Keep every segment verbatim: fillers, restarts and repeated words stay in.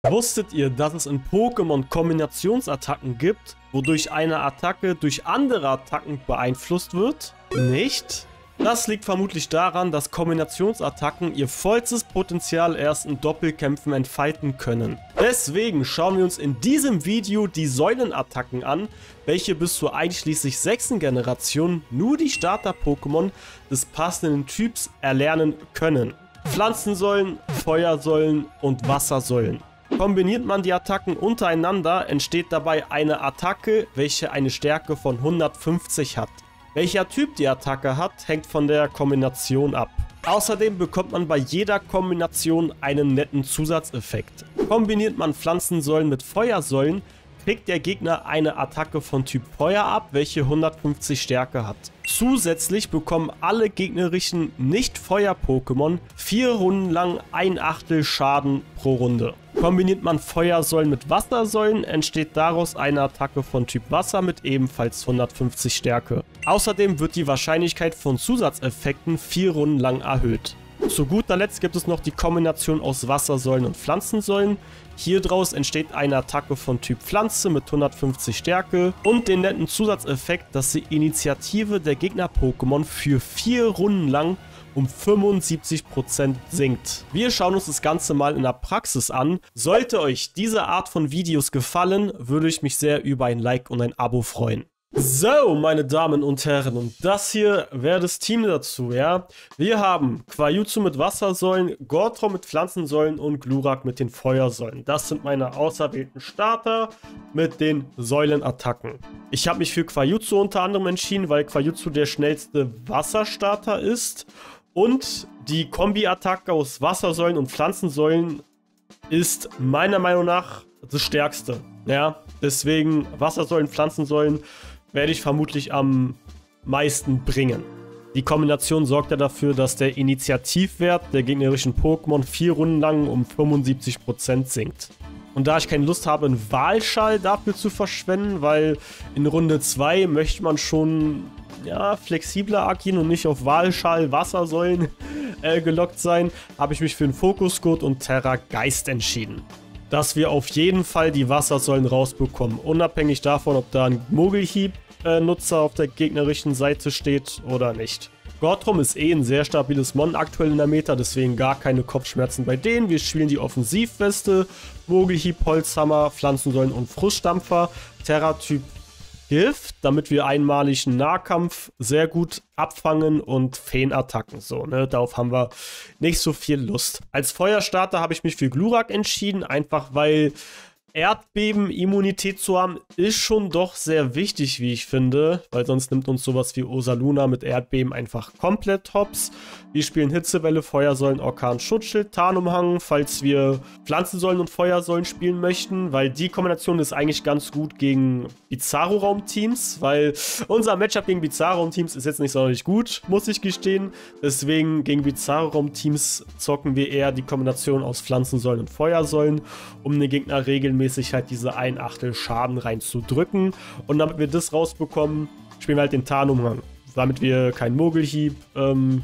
Wusstet ihr, dass es in Pokémon Kombinationsattacken gibt, wodurch eine Attacke durch andere Attacken beeinflusst wird? Nicht? Das liegt vermutlich daran, dass Kombinationsattacken ihr vollstes Potenzial erst in Doppelkämpfen entfalten können. Deswegen schauen wir uns in diesem Video die Säulenattacken an, welche bis zur einschließlich sechsten Generation nur die Starter-Pokémon des passenden Typs erlernen können. Pflanzensäulen, Feuersäulen und Wassersäulen. Kombiniert man die Attacken untereinander, entsteht dabei eine Attacke, welche eine Stärke von hundertfünfzig hat. Welcher Typ die Attacke hat, hängt von der Kombination ab. Außerdem bekommt man bei jeder Kombination einen netten Zusatzeffekt. Kombiniert man Pflanzensäulen mit Feuersäulen, kriegt der Gegner eine Attacke von Typ Feuer ab, welche hundertfünfzig Stärke hat. Zusätzlich bekommen alle gegnerischen Nicht-Feuer-Pokémon vier Runden lang ein Achtel Schaden pro Runde. Kombiniert man Feuersäulen mit Wassersäulen, entsteht daraus eine Attacke von Typ Wasser mit ebenfalls hundertfünfzig Stärke. Außerdem wird die Wahrscheinlichkeit von Zusatzeffekten vier Runden lang erhöht. Zu guter Letzt gibt es noch die Kombination aus Wassersäulen und Pflanzensäulen. Hier draus entsteht eine Attacke von Typ Pflanze mit hundertfünfzig Stärke und den netten Zusatzeffekt, dass die Initiative der Gegner-Pokémon für vier Runden lang um fünfundsiebzig Prozent sinkt. Wir schauen uns das Ganze mal in der Praxis an. Sollte euch diese Art von Videos gefallen, würde ich mich sehr über ein Like und ein Abo freuen. So, meine Damen und Herren, und das hier wäre das Team dazu, ja. Wir haben Quajutsu mit Wassersäulen, Gortron mit Pflanzensäulen und Glurak mit den Feuersäulen. Das sind meine auserwählten Starter mit den Säulenattacken. Ich habe mich für Quajutsu unter anderem entschieden, weil Quajutsu der schnellste Wasserstarter ist und die Kombi-Attacke aus Wassersäulen und Pflanzensäulen ist meiner Meinung nach das stärkste, ja. Deswegen Wassersäulen, Pflanzensäulen werde ich vermutlich am meisten bringen. Die Kombination sorgt ja dafür, dass der Initiativwert der gegnerischen Pokémon vier Runden lang um fünfundsiebzig Prozent sinkt. Und da ich keine Lust habe, einen Wahlschall dafür zu verschwenden, weil in Runde zwei möchte man schon ja, flexibler agieren und nicht auf Wahlschall, Wassersäulen äh, gelockt sein, habe ich mich für den Fokusgurt und Terra Geist entschieden. Dass wir auf jeden Fall die Wassersäulen rausbekommen, unabhängig davon, ob da ein Mogelhieb-Nutzer auf der gegnerischen Seite steht oder nicht. Gortron ist eh ein sehr stabiles Mon aktuell in der Meta, deswegen gar keine Kopfschmerzen bei denen. Wir spielen die Offensivweste, Mogelhieb, Holzhammer, Pflanzensäulen und Frustdampfer, Terra-Typ Gift, damit wir einmaligen Nahkampf sehr gut abfangen und Feenattacken. So, ne? Darauf haben wir nicht so viel Lust. Als Feuerstarter habe ich mich für Glurak entschieden, einfach weil Erdbeben-Immunität zu haben, ist schon doch sehr wichtig, wie ich finde, weil sonst nimmt uns sowas wie Ursaluna mit Erdbeben einfach komplett hops. Wir spielen Hitzewelle, Feuersäulen, Orkan, Schutzschild, Tarnumhang, falls wir Pflanzensäulen und Feuersäulen spielen möchten, weil die Kombination ist eigentlich ganz gut gegen Bizarro-Raum-Teams, weil unser Matchup gegen Bizarro-Raum-Teams ist jetzt nicht sonderlich gut, muss ich gestehen. Deswegen gegen Bizarro-Raum-Teams zocken wir eher die Kombination aus Pflanzensäulen und Feuersäulen, um den Gegner regelmäßig halt diese ein Achtel Schaden reinzudrücken. Und damit wir das rausbekommen, spielen wir halt den Tarnumhang, damit wir keinen Mogelhieb, ähm,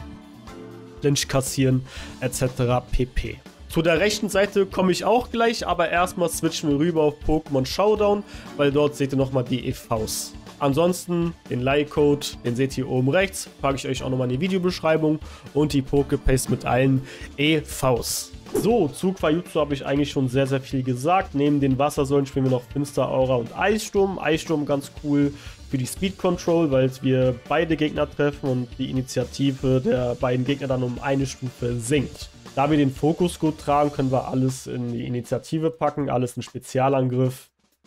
Lynch kassieren, et cetera pp. Zu der rechten Seite komme ich auch gleich, aber erstmal switchen wir rüber auf Pokémon Showdown, weil dort seht ihr nochmal die E Vs. Ansonsten den Like-Code, den seht ihr oben rechts, packe ich euch auch nochmal in die Videobeschreibung und die Poképaste mit allen E Vs. So, zu Quajutsu habe ich eigentlich schon sehr, sehr viel gesagt. Neben den Wassersäulen spielen wir noch Finsteraura und Eissturm. Eissturm ganz cool für die Speed Control, weil wir beide Gegner treffen und die Initiative der beiden Gegner dann um eine Stufe sinkt. Da wir den Fokusgurt tragen, können wir alles in die Initiative packen, alles in Spezialangriff.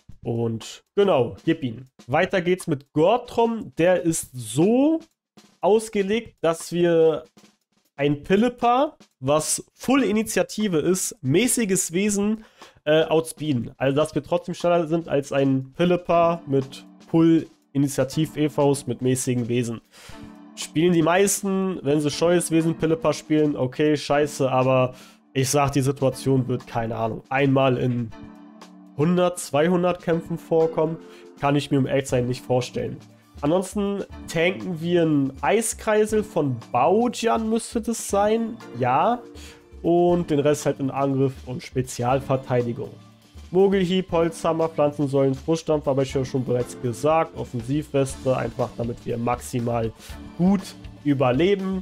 Und genau, gib ihn. Weiter geht's mit Gortron. Der ist so ausgelegt, dass wir ein Pilliper, was Full Initiative ist, mäßiges Wesen, äh, outspeeden. Also, dass wir trotzdem schneller sind als ein Pilliper mit Full Initiativ-E Vs mit mäßigen Wesen. Spielen die meisten, wenn sie scheues Wesen Pilliper spielen, okay, scheiße, aber ich sag, die Situation wird, keine Ahnung, einmal in hundert, zweihundert Kämpfen vorkommen, kann ich mir um ehrlich zu sein nicht vorstellen. Ansonsten tanken wir einen Eiskreisel von Baujan, müsste das sein. Ja. Und den Rest halt in Angriff und Spezialverteidigung. Mogelhieb, Holzhammer, Pflanzensäulen, Frustdampf, habe ich ja schon bereits gesagt. Offensivweste, einfach damit wir maximal gut überleben.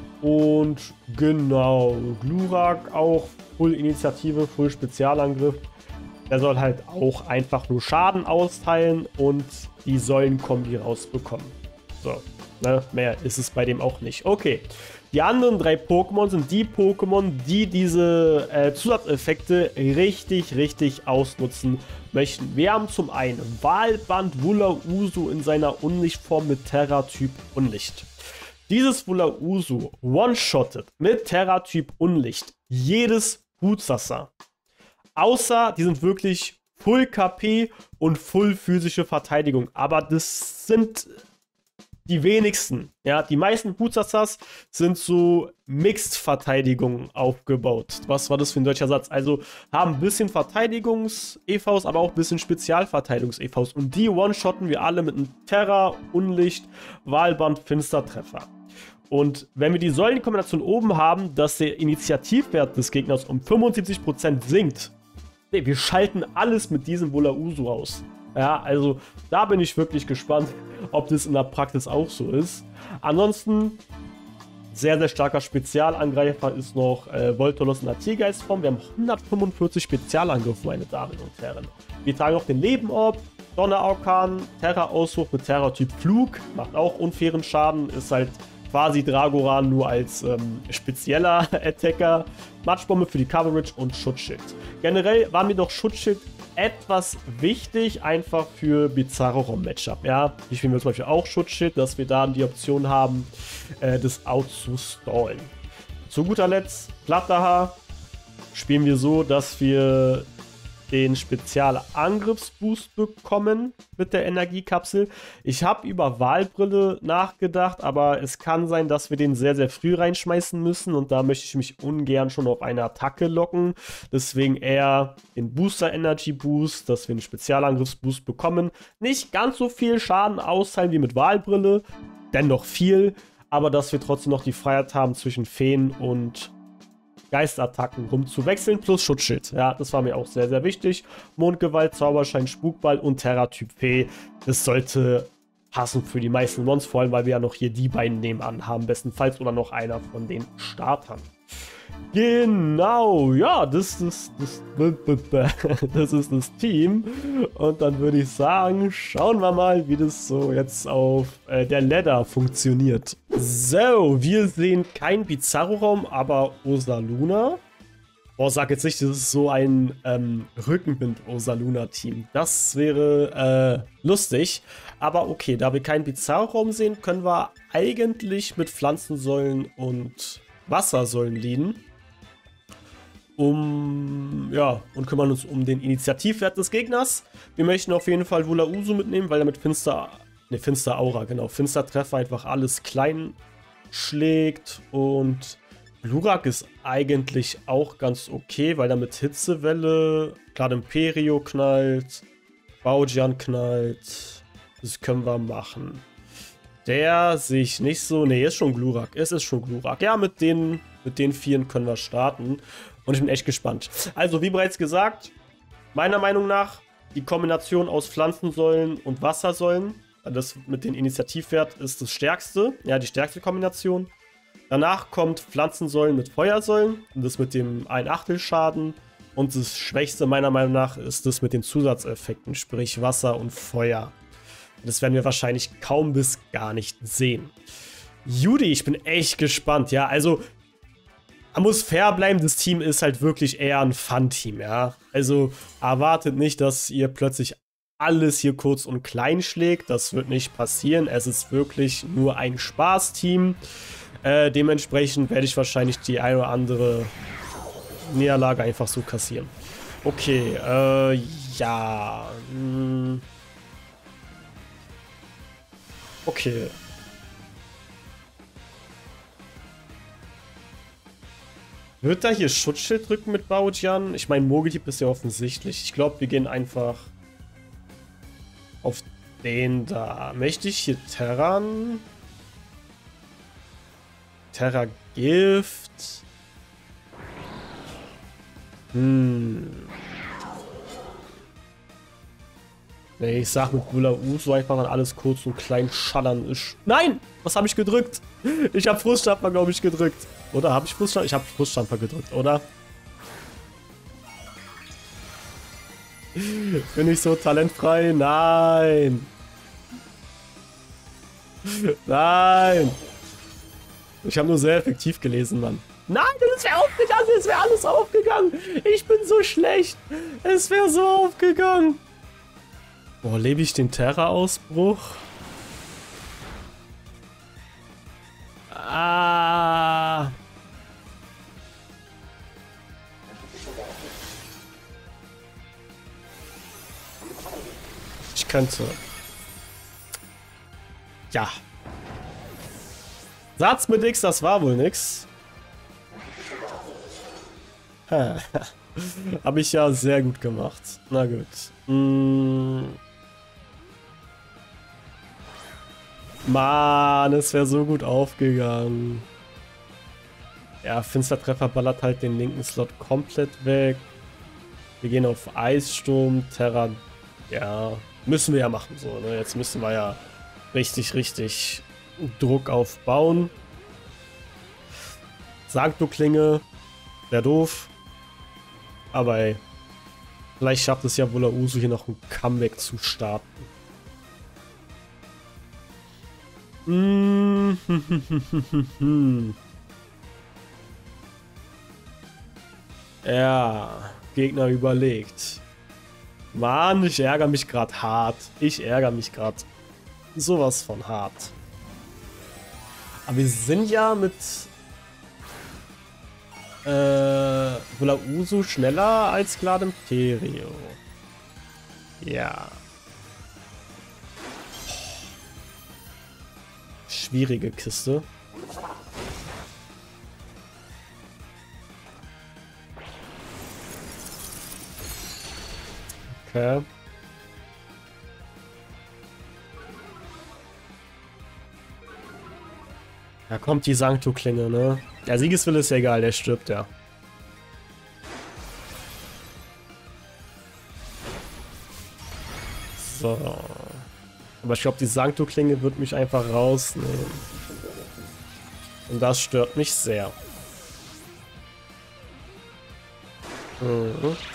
Und genau, Glurak auch, Full Initiative, Full Spezialangriff. Der soll halt auch einfach nur Schaden austeilen und die Säulenkombi rausbekommen. So, ne, mehr ist es bei dem auch nicht. Okay, die anderen drei Pokémon sind die Pokémon, die diese äh, Zusatzeffekte richtig, richtig ausnutzen möchten. Wir haben zum einen Walband Wulausu in seiner Unlichtform mit Terra-Typ Unlicht. Dieses Wulausu one-shottet mit Terra-Typ Unlicht jedes Hutsasser. Außer die sind wirklich Full K P und Full physische Verteidigung. Aber das sind die wenigsten. Ja, die meisten Hutsassas sind so Mixed-Verteidigung aufgebaut. Was war das für ein deutscher Satz? Also haben ein bisschen Verteidigungs-E Vs, aber auch ein bisschen Spezialverteidigungs-E Vs. Und die one-shotten wir alle mit einem Terra, Unlicht, Walband, Finstertreffer. Und wenn wir die Säulenkombination oben haben, dass der Initiativwert des Gegners um fünfundsiebzig Prozent sinkt, nee, wir schalten alles mit diesem Wulausu aus. Ja, also da bin ich wirklich gespannt, ob das in der Praxis auch so ist. Ansonsten, sehr, sehr starker Spezialangreifer ist noch äh, Voltolos in der Tiergeistform. Wir haben hundertfünfundvierzig Spezialangriff, meine Damen und Herren. Wir tragen noch den Lebenorb, Donnerorkan, Terra-Auswurf mit Terra-Typ Flug, macht auch unfairen Schaden, ist halt quasi Dragoran nur als ähm, spezieller Attacker, Matschbombe für die Coverage und Schutzschild. Generell war mir doch Schutzschild etwas wichtig, einfach für Bizarro-Rom-Matchup. Ja, hier spielen wir zum Beispiel auch Schutzschild, dass wir da die Option haben, äh, das Out zu stallen. Zu guter Letzt, Platterhaar spielen wir so, dass wir den Spezialangriffsboost bekommen mit der Energiekapsel. Ich habe über Wahlbrille nachgedacht, aber es kann sein, dass wir den sehr, sehr früh reinschmeißen müssen und da möchte ich mich ungern schon auf eine Attacke locken. Deswegen eher den Booster Energy Boost, dass wir einen Spezialangriffsboost bekommen. Nicht ganz so viel Schaden austeilen wie mit Wahlbrille, dennoch viel, aber dass wir trotzdem noch die Freiheit haben zwischen Feen und Geistattacken rumzuwechseln, plus Schutzschild. Ja, das war mir auch sehr, sehr wichtig. Mondgewalt, Zauberschein, Spukball und Terra-Typ Fee. Das sollte passen für die meisten Mons, vor allem, weil wir ja noch hier die beiden nebenan haben, bestenfalls, oder noch einer von den Startern. Genau, ja, das ist das, das ist das Team. Und dann würde ich sagen, schauen wir mal, wie das so jetzt auf äh, der Ladder funktioniert. So, wir sehen kein Bizarro-Raum, aber Ursaluna. Boah, sag jetzt nicht, das ist so ein ähm, Rückenwind-Ursaluna-Team. Das wäre äh, lustig. Aber okay, da wir keinen Bizarro-Raum sehen, können wir eigentlich mit Pflanzensäulen und Wassersäulen leaden. Um, ja, und kümmern uns um den Initiativwert des Gegners. Wir möchten auf jeden Fall Wulausu mitnehmen, weil er mit Finster, ne, Finster Aura, genau, Finstertreffer einfach alles klein schlägt. Und Glurak ist eigentlich auch ganz okay, weil er mit Hitzewelle, klar, Imperio knallt, Baujian knallt. Das können wir machen. Der sehe ich nicht so. Ne, ist schon Glurak. Es ist schon Glurak. Ja, mit den, mit den Vieren können wir starten. Und ich bin echt gespannt. Also, wie bereits gesagt, meiner Meinung nach die Kombination aus Pflanzensäulen und Wassersäulen, das mit dem Initiativwert ist das stärkste. Ja, die stärkste Kombination. Danach kommt Pflanzensäulen mit Feuersäulen. Und das mit dem ein Achtel Schaden. Und das Schwächste meiner Meinung nach ist das mit den Zusatzeffekten, sprich Wasser und Feuer. Das werden wir wahrscheinlich kaum bis gar nicht sehen. Judy, ich bin echt gespannt, ja, also man muss fair bleiben, das Team ist halt wirklich eher ein Fun-Team, ja. Also erwartet nicht, dass ihr plötzlich alles hier kurz und klein schlägt, das wird nicht passieren, es ist wirklich nur ein Spaß-Team. Äh, dementsprechend werde ich wahrscheinlich die eine oder andere Niederlage einfach so kassieren. Okay, äh, ja, mh. Okay. Wird da hier Schutzschild drücken mit Baujian? Ich meine, Mogelhieb ist ja offensichtlich. Ich glaube, wir gehen einfach auf den da. Möchte ich hier Terran? Terra Gift? Hm. Nee, ich sag mit Bulla Uso einfach, wenn alles kurz und klein schallern ist. Nein! Was habe ich gedrückt? Ich habe Fruststampfer, glaube ich, gedrückt. Oder habe ich Fruststampfer? Ich habe Fruststampfer gedrückt, oder? Bin ich so talentfrei? Nein! Nein! Ich habe nur sehr effektiv gelesen, Mann. Nein, es wäre aufgegangen, es wäre alles aufgegangen. Ich bin so schlecht. Es wäre so aufgegangen. Boah, lebe ich den Terra-Ausbruch? Ah. Ich könnte. Ja. Satz mit X, das war wohl nix. Habe ich ja sehr gut gemacht. Na gut. Mm. Mann, es wäre so gut aufgegangen. Ja, Finstertreffer ballert halt den linken Slot komplett weg. Wir gehen auf Eissturm, Terra. Ja, müssen wir ja machen so, ne? Jetzt müssen wir ja richtig, richtig Druck aufbauen. Sancto-Klinge. Wäre doof. Aber ey, vielleicht schafft es ja Bulla Uso hier noch ein Comeback zu starten. Mm. Ja, Gegner überlegt. Mann, ich ärgere mich gerade hart. Ich ärgere mich gerade sowas von hart. Aber wir sind ja mit äh, Bulla Uso schneller als Glad Imperio. Ja. Schwierige Kiste. Okay. Da kommt die Sancto-Klinge, ne? Der Siegeswille ist ja egal, der stirbt ja. So. Aber ich glaube, die Sancto-Klinge wird mich einfach rausnehmen. Und das stört mich sehr. Mhm.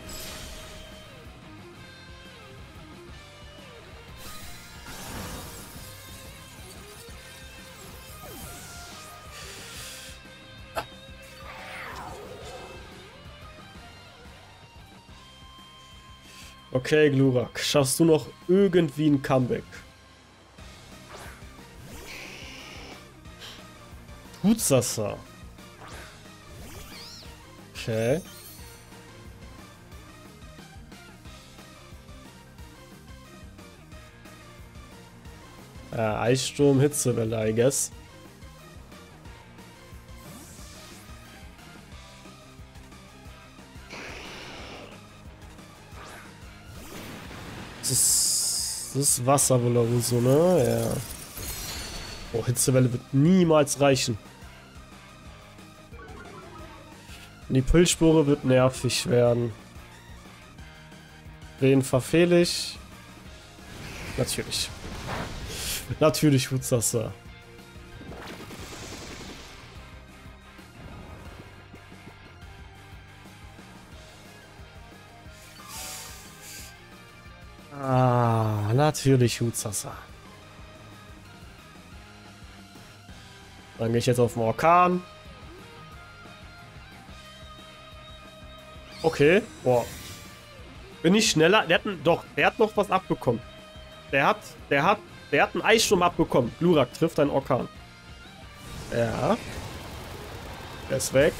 Okay, Glurak, schaffst du noch irgendwie ein Comeback? Tut's das da? Okay. Ja, Eissturm, Hitzewelle, I guess. Das ist, das ist Wasser wohl oder so, ne? Ja. Oh, Hitzewelle wird niemals reichen. Die Pulsspore wird nervig werden. Wen verfehle ich? Natürlich. Natürlich tut's das da. Ah, natürlich Hutsasa. Dann gehe ich jetzt auf den Orkan. Okay, boah. Bin ich schneller? Der hat ein, doch, der hat noch was abbekommen. Der hat, der hat, der hat einen Eissturm abbekommen. Glurak trifft einen Orkan. Ja. Der ist weg.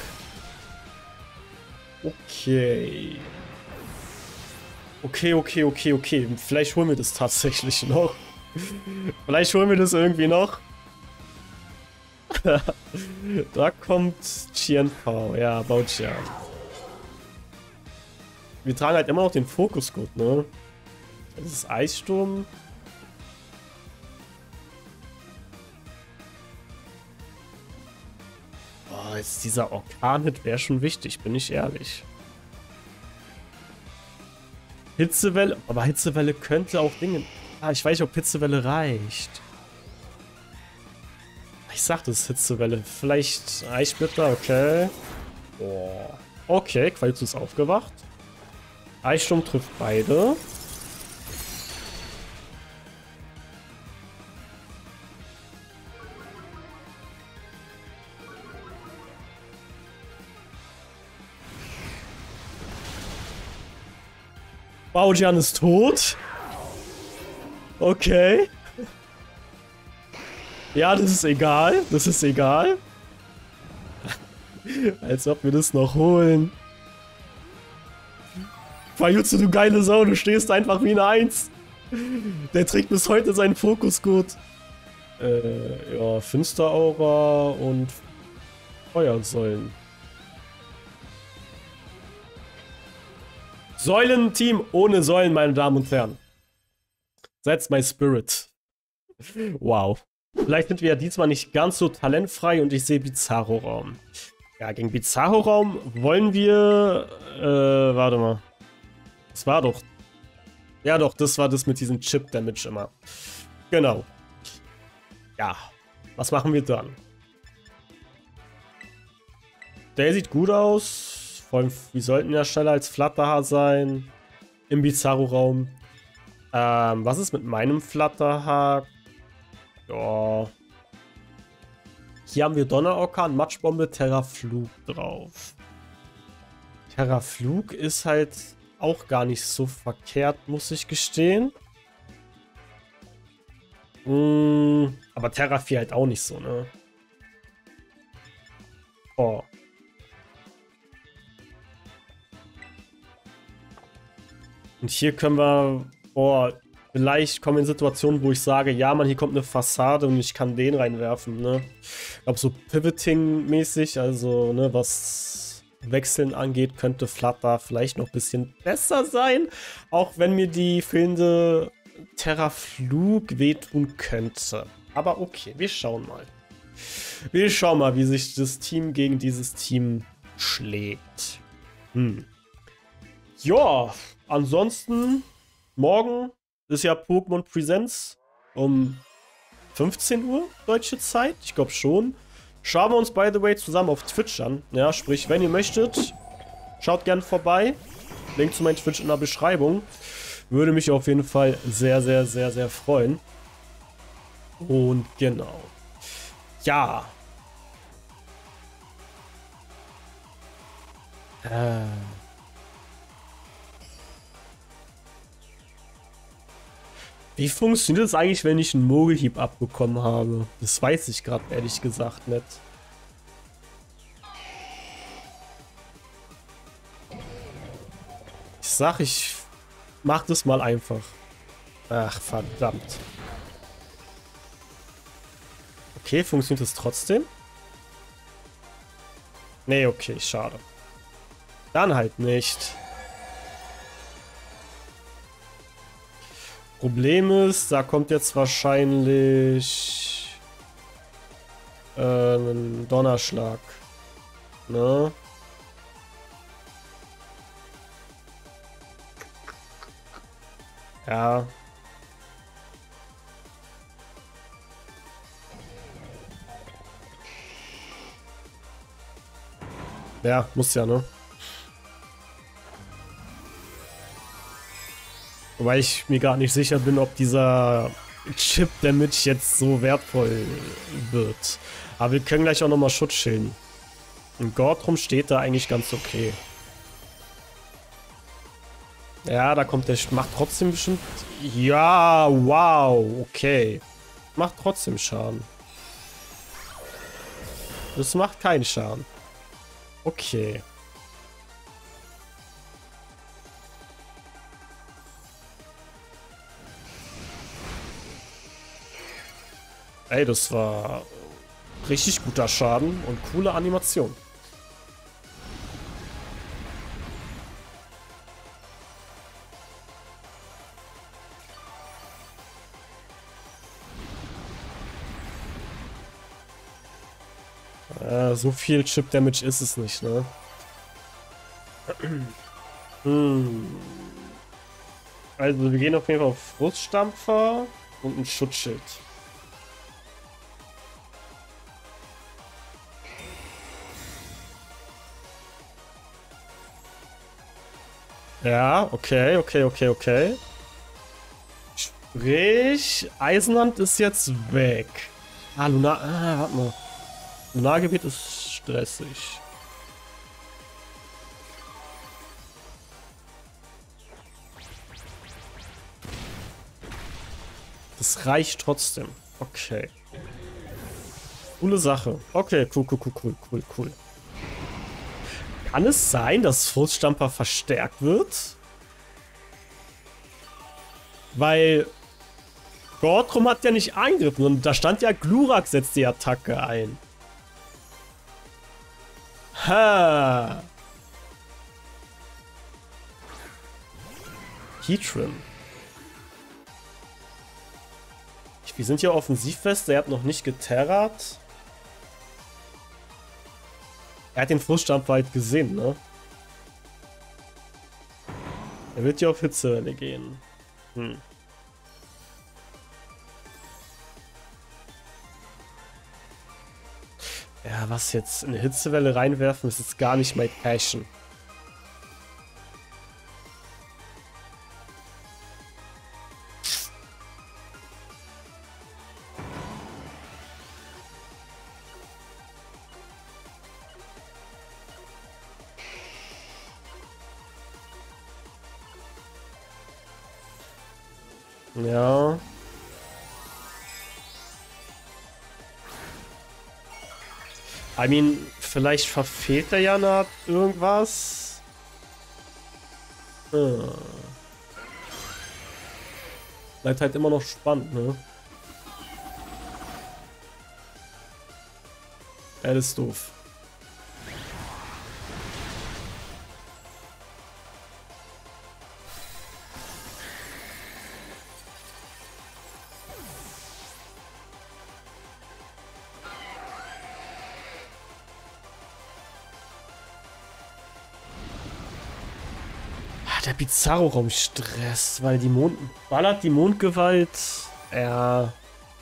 Okay. Okay, okay, okay, okay. Vielleicht holen wir das tatsächlich noch. Vielleicht holen wir das irgendwie noch. Da kommt Qianpao. Ja, Baotia. Wir tragen halt immer noch den Fokusgurt, ne? Das ist Eissturm. Boah, jetzt dieser Orkan-Hit wäre schon wichtig, bin ich ehrlich. Hitzewelle, aber Hitzewelle könnte auch Dinge... Ah, ich weiß nicht, ob Hitzewelle reicht. Ich sag das, Hitzewelle. Vielleicht Eissplitter, okay. Boah. Okay, Qualität ist aufgewacht. Eissturm trifft beide. Baojian ist tot. Okay. Ja, das ist egal. Das ist egal. Als ob wir das noch holen. Fajutsu, du geile Sau, du stehst einfach wie eine Eins. Der trägt bis heute seinen Fokusgurt. Äh, ja, Finsteraura und Feuersäulen. Säulenteam ohne Säulen, meine Damen und Herren. That's my spirit. Wow. Vielleicht sind wir ja diesmal nicht ganz so talentfrei und ich sehe Bizarro-Raum. Ja, gegen Bizarro-Raum wollen wir... Äh, warte mal. Das war doch... Ja doch, das war das mit diesem Chip-Damage immer. Genau. Ja. Was machen wir dann? Der sieht gut aus. Vor allem, wir sollten ja schneller als Flatterhaar sein. Im Bizarro-Raum. Ähm, was ist mit meinem Flatterhaar? Ja. Hier haben wir Donnerorkan, Matschbombe, Terraflug drauf. Terraflug ist halt auch gar nicht so verkehrt, muss ich gestehen. Mm, aber Terrafi halt auch nicht so, ne? Oh. Und hier können wir, boah, vielleicht kommen wir in Situationen, wo ich sage, ja, Mann, hier kommt eine Fassade und ich kann den reinwerfen, ne? Ich glaube, so Pivoting-mäßig, also, ne, was Wechseln angeht, könnte Flutter vielleicht noch ein bisschen besser sein. Auch wenn mir die fehlende Terraflug wehtun könnte. Aber okay, wir schauen mal. Wir schauen mal, wie sich das Team gegen dieses Team schlägt. Hm. Ja, ansonsten, morgen ist ja Pokémon Presents um fünfzehn Uhr deutsche Zeit. Ich glaube schon. Schauen wir uns, by the way, zusammen auf Twitch an. Ja, sprich, wenn ihr möchtet, schaut gerne vorbei. Link zu meinem Twitch in der Beschreibung. Würde mich auf jeden Fall sehr, sehr, sehr, sehr freuen. Und genau. Ja. Äh. Wie funktioniert das eigentlich, wenn ich einen Mogelhieb abbekommen habe? Das weiß ich gerade ehrlich gesagt nicht. Ich sag, ich mach das mal einfach. Ach, verdammt. Okay, funktioniert das trotzdem? Nee, okay, schade. Dann halt nicht. Problem ist, da kommt jetzt wahrscheinlich äh, ein Donnerschlag. Ne? Ja. Ja, muss ja, ne? Wobei ich mir gar nicht sicher bin, ob dieser Chip-Damage jetzt so wertvoll wird. Aber wir können gleich auch nochmal Schutz schilden. Und Gordrum steht da eigentlich ganz okay. Ja, da kommt der... Macht trotzdem bestimmt... Ja, wow, okay. Macht trotzdem Schaden. Das macht keinen Schaden. Okay. Ey, das war richtig guter Schaden und coole Animation. Äh, so viel Chip-Damage ist es nicht, ne? hm. Also wir gehen auf jeden Fall auf Fruststampfer und ein Schutzschild. Ja, okay, okay, okay, okay. Sprich, Eisenhand ist jetzt weg. Ah, Lunar... Ah, warte mal. Lunargebiet ist stressig. Das reicht trotzdem. Okay. Coole Sache. Okay, cool, cool, cool, cool, cool, cool. Kann es sein, dass Fruststampfer verstärkt wird? Weil Gortrum hat ja nicht eingegriffen und da stand ja, Glurak setzt die Attacke ein. Ha. Heatran. Wir sind hier offensivfest, er hat noch nicht geterrat. Er hat den Fruststampfer halt gesehen, ne? Er wird hier auf Hitzewelle gehen. Hm. Ja, was jetzt in eine Hitzewelle reinwerfen, ist jetzt gar nicht mein Passion. Ja. I mean, vielleicht verfehlt er ja nach irgendwas. Hm. Bleibt halt immer noch spannend, ne? Ja, das ist doof. Der Bizarro-Raum stresst, weil die Mond... Ballert die Mondgewalt. Ja.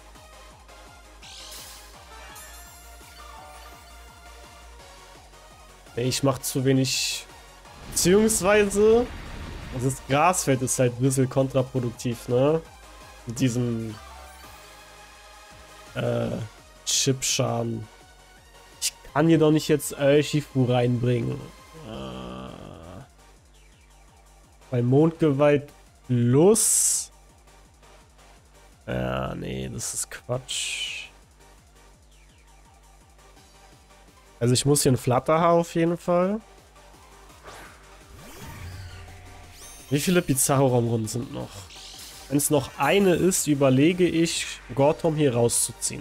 Ich mach zu wenig... Beziehungsweise... Das Grasfeld ist halt ein bisschen kontraproduktiv, ne? Mit diesem... Äh... Chipschaden. Ich kann hier doch nicht jetzt Urshifu reinbringen. Äh... Bei Mondgewalt plus. Ja, nee, das ist Quatsch. Also ich muss hier ein Flatterhaar auf jeden Fall. Wie viele Bizarro-Raumrunden sind noch? Wenn es noch eine ist, überlege ich, Gortrum hier rauszuziehen.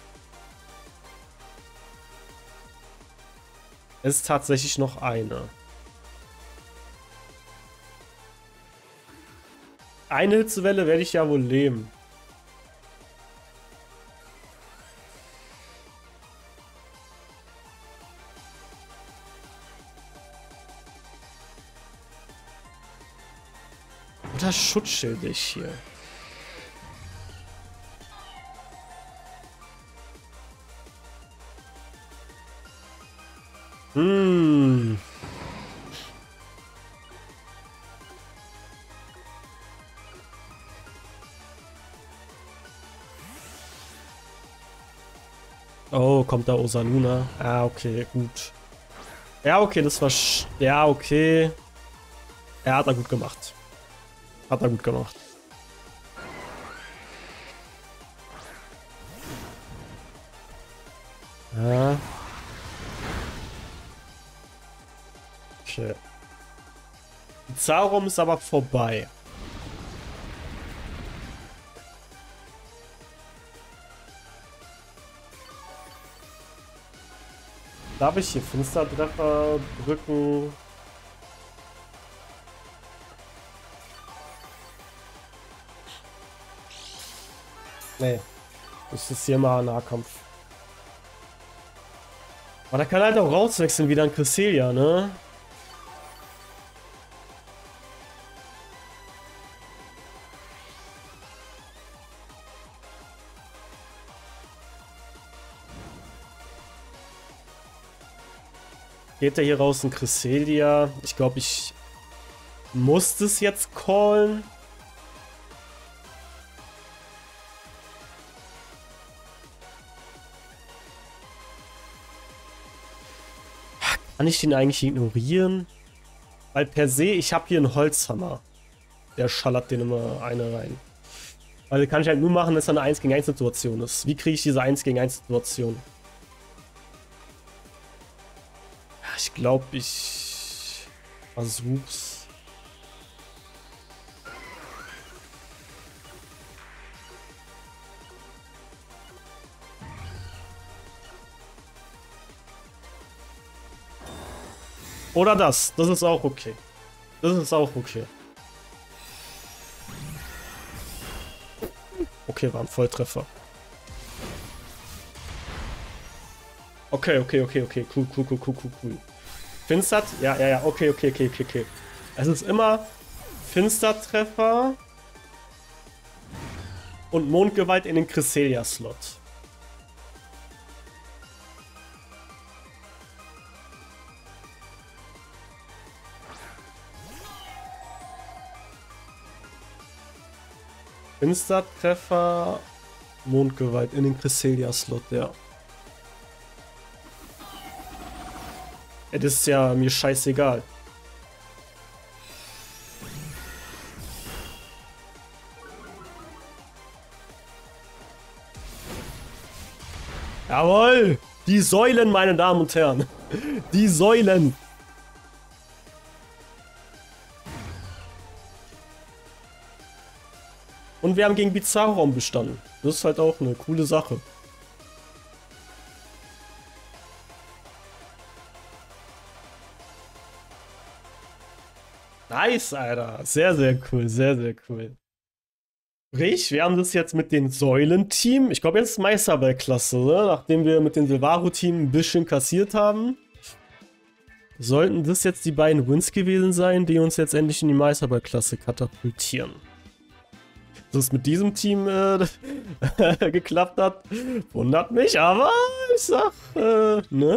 Es ist tatsächlich noch eine. Eine Hitzewelle werde ich ja wohl leben. Oder Schutzschild ich hier. Hm. Oh, kommt da Osaluna? Ah, okay, gut. Ja, okay, das war... Sch ja, okay. Er hat er gut gemacht. Hat er gut gemacht. Ja. Okay. Zarum ist aber vorbei. Darf ich hier Finstertreffer drücken? Nee. Das ist hier mal ein Nahkampf. Aber da kann halt auch rauswechseln wieder ein Cresselia, ne? Geht er hier raus ein Cresselia? Ich glaube, ich muss das jetzt callen. Kann ich den eigentlich ignorieren? Weil per se, ich habe hier einen Holzhammer. Der schallert den immer eine rein. Weil kann ich halt nur machen, dass es eine eins gegen eins Situation ist. Wie kriege ich diese eins gegen eins Situation? Ja, ich glaube, ich versuch's. Oder das. Das ist auch okay. Das ist auch okay. Okay, war ein Volltreffer. Okay, okay, okay, okay. Cool, cool, cool, cool, cool, cool. Finstert? Ja, ja, ja. Okay, okay, okay, okay, okay. Es ist immer Finstertreffer und Mondgewalt in den Cresselia-Slot. Finstertreffer, Mondgewalt in den Cresselia-Slot, ja. Ja. Das ist ja mir scheißegal. Jawohl! Die Säulen, meine Damen und Herren. Die Säulen. Und wir haben gegen Bizarro-Raum bestanden. Das ist halt auch eine coole Sache. Nice, Alter. Sehr, sehr cool. Sehr, sehr cool. Sprich, wir haben das jetzt mit den Säulen-Team. Ich glaube, jetzt ist Meisterball-Klasse, ne? Nachdem wir mit dem Silvaro-Team ein bisschen kassiert haben. Sollten das jetzt die beiden Wins gewesen sein, die uns jetzt endlich in die Meisterball-Klasse katapultieren. Dass es mit diesem Team äh, geklappt hat, wundert mich, aber ich sag, äh, ne?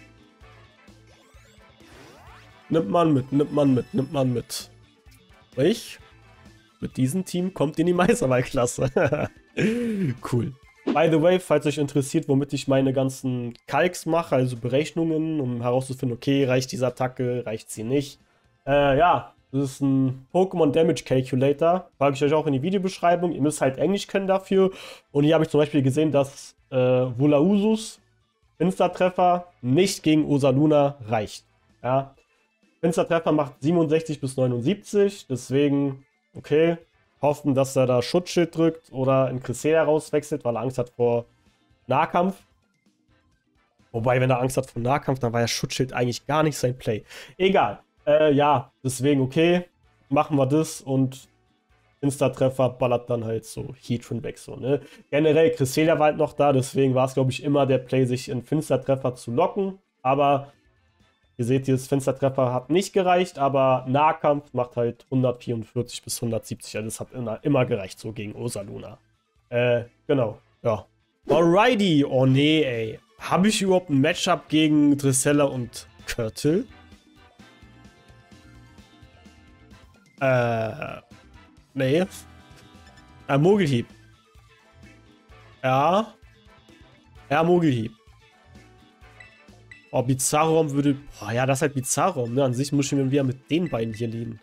Nimmt man mit, nimmt man mit, nimmt man mit. Ich, mit diesem Team kommt in die Meisterball-Klasse. Cool. By the way, falls euch interessiert, womit ich meine ganzen Kalks mache, also Berechnungen, um herauszufinden, okay, reicht diese Attacke, reicht sie nicht. Äh, ja. Das ist ein Pokémon Damage Calculator. Packe ich euch auch in die Videobeschreibung. Ihr müsst halt Englisch können dafür. Und hier habe ich zum Beispiel gesehen, dass äh, Wulausus Finstertreffer nicht gegen Ursaluna reicht. Ja. Finstertreffer macht siebenundsechzig bis neunundsiebzig. Deswegen, okay, hoffen, dass er da Schutzschild drückt oder in Cresselia rauswechselt, weil er Angst hat vor Nahkampf. Wobei, wenn er Angst hat vor Nahkampf, dann war ja Schutzschild eigentlich gar nicht sein Play. Egal. Äh, ja, deswegen, okay, machen wir das und Insta-Treffer ballert dann halt so Heatran weg, so, ne. Generell, Cresselia war halt noch da, deswegen war es, glaube ich, immer der Play, sich in Finstertreffer zu locken, aber ihr seht, dieses Finstertreffer hat nicht gereicht, aber Nahkampf macht halt hundertvierundvierzig bis hundertsiebzig, also das hat immer, immer gereicht, so gegen Ursaluna. Äh, genau, ja. Alrighty, oh nee, ey. Habe ich überhaupt ein Matchup gegen Dressella und Körtel? Äh, nee. Äh, Mogelhieb. Ja. Ja, Mogelhieb. Oh, Bizarro würde... Oh ja, das ist halt Bizarro, ne? An sich muss ich mir wieder mit den beiden hier lieben.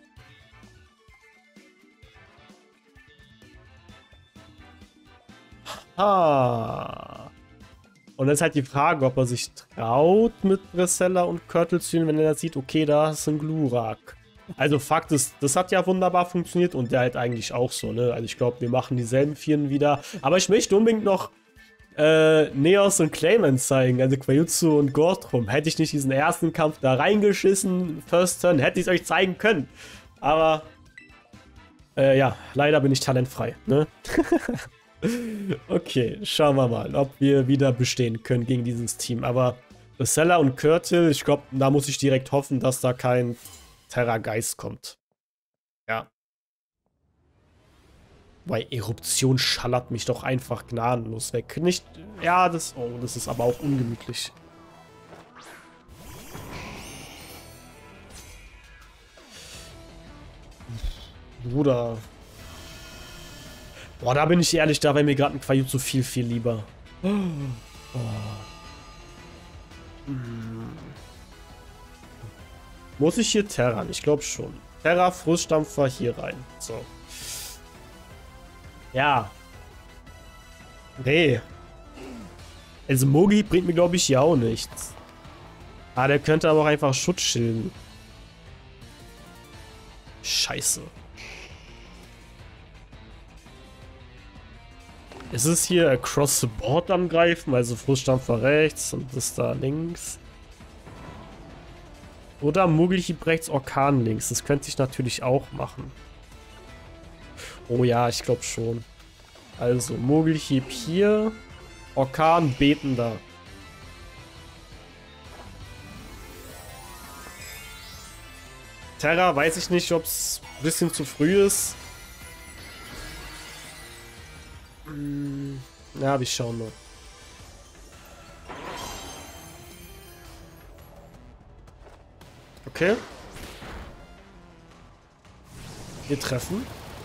Ah. Und dann ist halt die Frage, ob er sich traut, mit Dressella und Körtel zu spielen, wenn er sieht, okay, da ist ein Glurak. Also Fakt ist, das hat ja wunderbar funktioniert und der halt eigentlich auch so, ne? Also ich glaube, wir machen dieselben Vieren wieder. Aber ich möchte unbedingt noch äh, Neos und Clayman zeigen, also Quajutsu und Gortrum. Hätte ich nicht diesen ersten Kampf da reingeschissen, First Turn, hätte ich es euch zeigen können. Aber, äh, ja, leider bin ich talentfrei, ne? Okay, schauen wir mal, ob wir wieder bestehen können gegen dieses Team. Aber Dressella und Körtel, ich glaube, da muss ich direkt hoffen, dass da kein Terra-Geist kommt. Ja. Weil Eruption schallert mich doch einfach gnadenlos weg. Nicht. Ja, das. Oh, das ist aber auch ungemütlich. Bruder. Boah, da bin ich ehrlich, da wäre mir gerade ein Quajutsu viel, viel lieber. Oh. Hm. Muss ich hier Terran? Ich glaube schon. Terra, Frustdampfer hier rein. So. Ja. Nee. Also Mogi bringt mir, glaube ich, ja auch nichts. Ah, der könnte aber auch einfach Schutz schilden. Scheiße. Ist es hier across the board angreifen? Also Frustdampfer rechts und das da links. Oder Muggelhieb rechts, Orkan links. Das könnte ich natürlich auch machen. Oh ja, ich glaube schon. Also Muggelhieb hier. Orkan betender. Terra weiß ich nicht, ob es ein bisschen zu früh ist. Hm, ja, wir schauen mal. Okay. Wir treffen.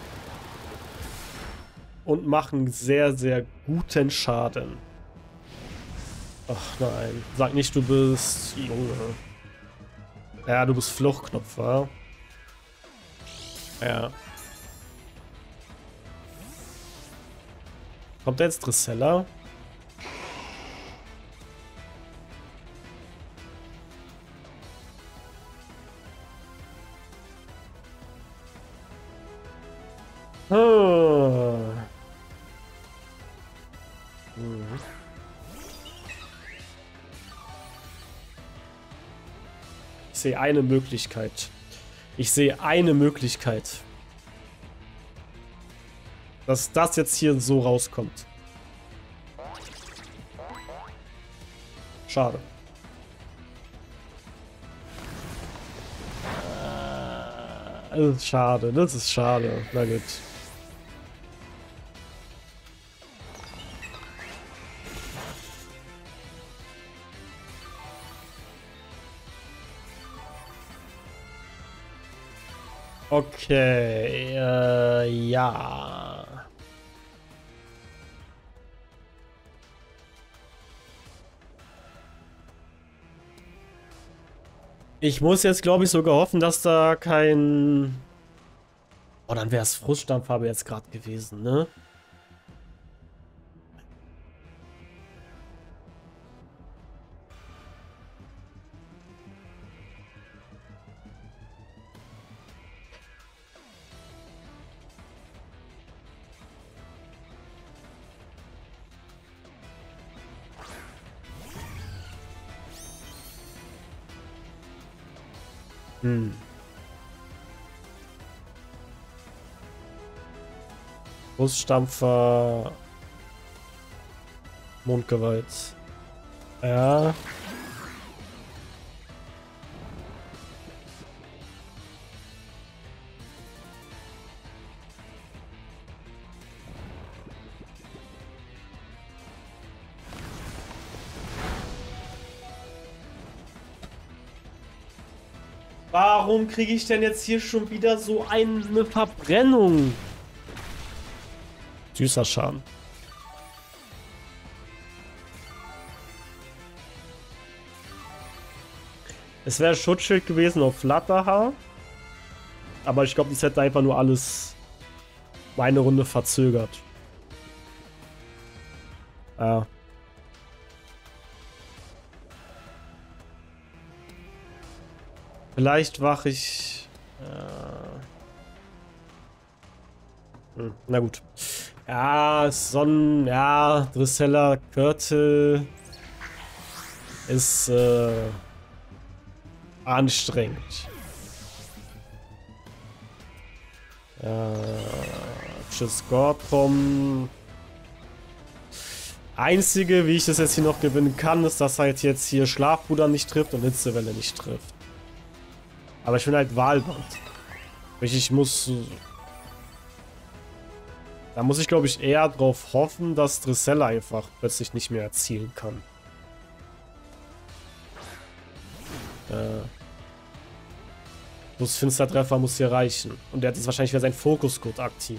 Und machen sehr, sehr guten Schaden. Ach nein. Sag nicht, du bist Junge. Ja, du bist Fluchtknopf, wa? Ja. Kommt da jetzt Drissella? Hm. Hm. Ich sehe eine Möglichkeit. Ich sehe eine Möglichkeit. Dass das jetzt hier so rauskommt. Schade. Das ist schade, das ist schade. Na gut. Okay, äh, ja. Ich muss jetzt, glaube ich, sogar hoffen, dass da kein... Oh, dann wäre es Frustdampffarbe jetzt gerade gewesen, ne? Hm. Bruststampfer. Mondgewalt. Ja. Warum kriege ich denn jetzt hier schon wieder so eine Verbrennung? Süßer Schaden. Es wäre Schutzschild gewesen auf Flatterhaar. Aber ich glaube, das hätte einfach nur alles meine Runde verzögert. Ja. Vielleicht wache ich... Äh hm, na gut. Ja, Sonnen... Ja, Drissella, Gürtel... Ist, äh... anstrengend. Ja... Tschüss, Gortrom... Einzige, wie ich das jetzt hier noch gewinnen kann, ist, dass halt jetzt hier Schlafbruder nicht trifft und Hitzewelle nicht trifft. Aber ich bin halt Wahlband. Ich muss... Da muss ich, glaube ich, eher drauf hoffen, dass Drissella einfach plötzlich nicht mehr erzielen kann. Äh. Plus Finstertreffer muss hier reichen. Und der hat jetzt wahrscheinlich wieder sein Fokusgurt aktiv.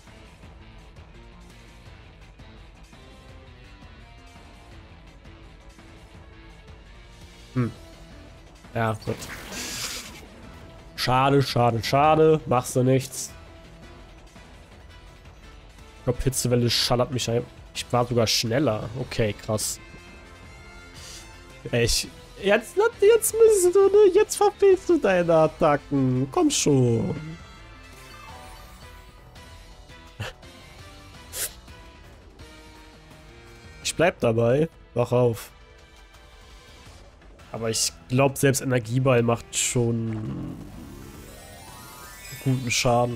Hm. Ja, gut. Schade, schade, schade. Machst du nichts. Ich glaube, Hitzewelle schallert mich ein. Ich war sogar schneller. Okay, krass. Ich. Jetzt, jetzt müssen du, ne? Jetzt verfehlst du deine Attacken. Komm schon. Ich bleib dabei. Wach auf. Aber ich glaube, selbst Energieball macht schon guten Schaden.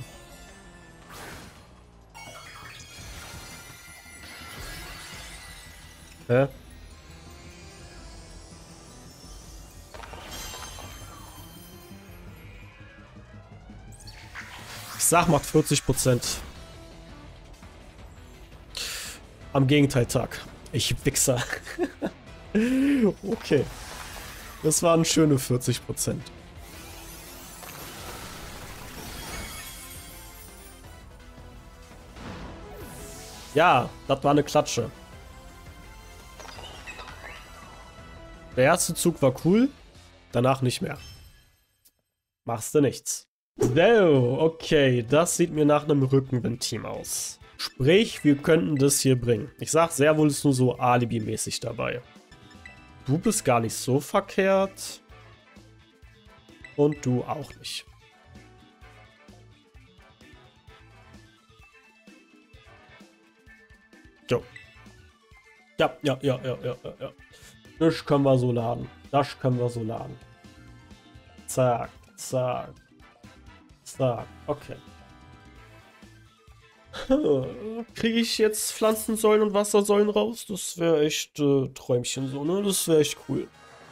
Hä? Ich sag, macht vierzig Prozent. Am Gegenteiltag. Ich Wichser. Okay. Das waren schöne vierzig Prozent. Ja, das war eine Klatsche. Der erste Zug war cool, danach nicht mehr. Machst du nichts. So, okay, das sieht mir nach einem Rückenwind-Team aus. Sprich, wir könnten das hier bringen. Ich sag, Servul ist nur so Alibi-mäßig dabei. Du bist gar nicht so verkehrt. Und du auch nicht. Jo. Ja, ja, ja, ja, ja, ja. Das können wir so laden. Das können wir so laden. Zack, zack. Zack, okay. Kriege ich jetzt Pflanzensäulen und Wassersäulen raus? Das wäre echt äh, Träumchen so, ne? Das wäre echt cool.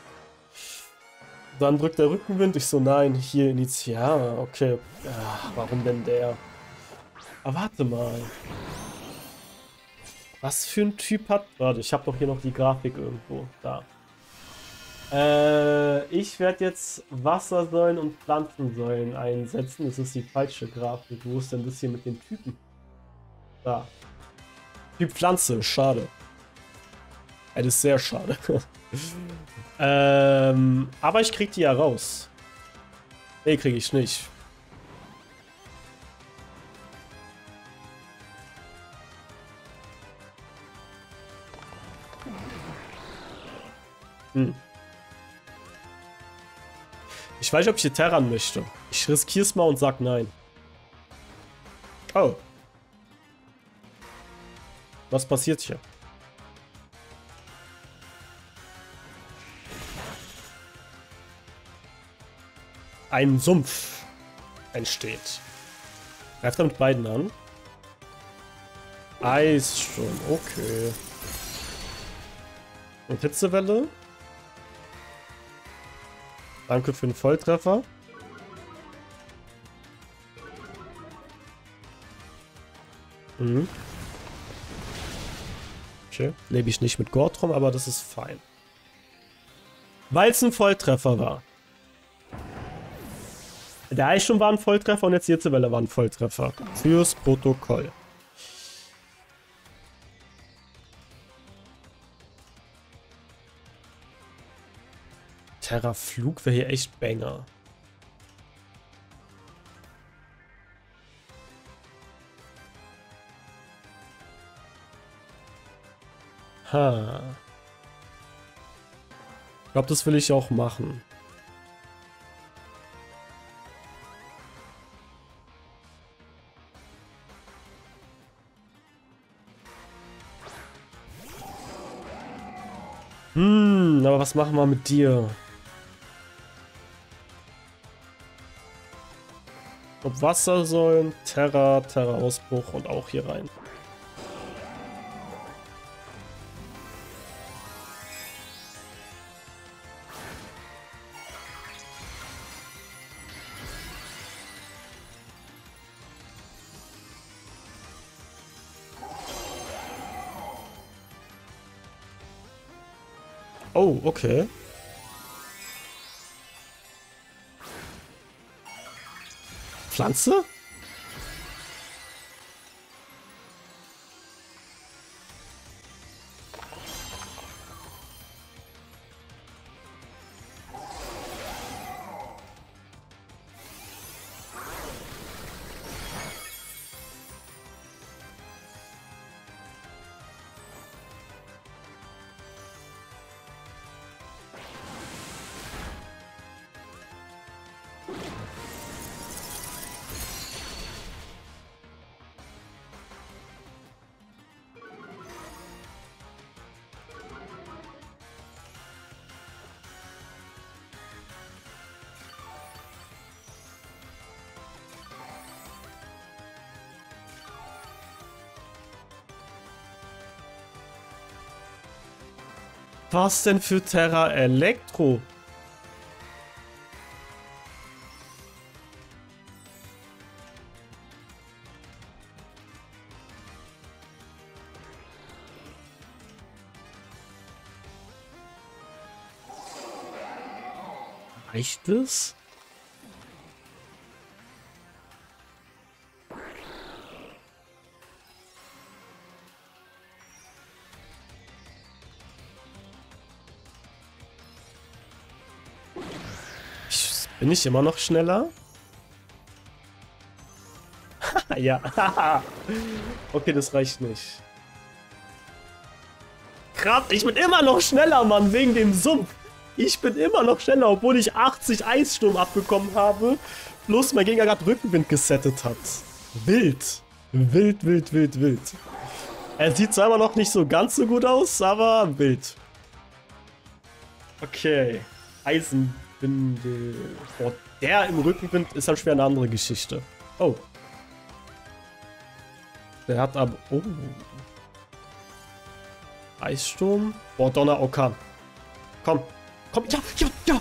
Dann drückt der Rückenwind. Ich so, nein, hier Initial. Okay. Ja, warum denn der? Aber warte mal. Was für ein Typ hat... Warte, ich habe doch hier noch die Grafik irgendwo. Da. Äh, ich werde jetzt Wassersäulen und Pflanzensäulen einsetzen. Das ist die falsche Grafik. Wo ist denn das hier mit den Typen? Da. Typ Pflanze, schade. Das ist sehr schade. ähm, aber ich krieg die ja raus. Nee, krieg ich nicht. Hm. Ich weiß nicht, ob ich hier terran möchte. Ich riskiere es mal und sag nein. Oh. Was passiert hier? Ein Sumpf entsteht. Greift er mit beiden an? Eis schon, okay. Und Hitzewelle? Danke für den Volltreffer. Mhm. Okay, lebe ich nicht mit Gortrom, aber das ist fein. Weil es ein Volltreffer war. Der Eissturm war ein Volltreffer und jetzt die Hitzewelle war ein Volltreffer. Fürs Protokoll. Terraflug wäre hier echt Banger. Ha. Ich glaube, das will ich auch machen. Hm, aber was machen wir mit dir? Ob Wassersäulen, Terra, Terra-Ausbruch und auch hier rein. Oh, okay. Pflanze? Was denn für Terra Elektro? Reicht es? Bin ich immer noch schneller? Ja. Okay, das reicht nicht. Krass, ich bin immer noch schneller, Mann, wegen dem Sumpf. Ich bin immer noch schneller, obwohl ich achtzig Eissturm abbekommen habe. Plus mein Gegner gerade Rückenwind gesettet hat. Wild. Wild, wild, wild, wild. Er sieht zwar immer noch nicht so ganz so gut aus, aber wild. Okay. Eisenbindel. Oh, der im Rückenwind ist halt schwer eine andere Geschichte. Oh. Der hat aber... Oh. Eissturm. Boah, Donner Orkan. Komm. Komm. Ja, ja, ja.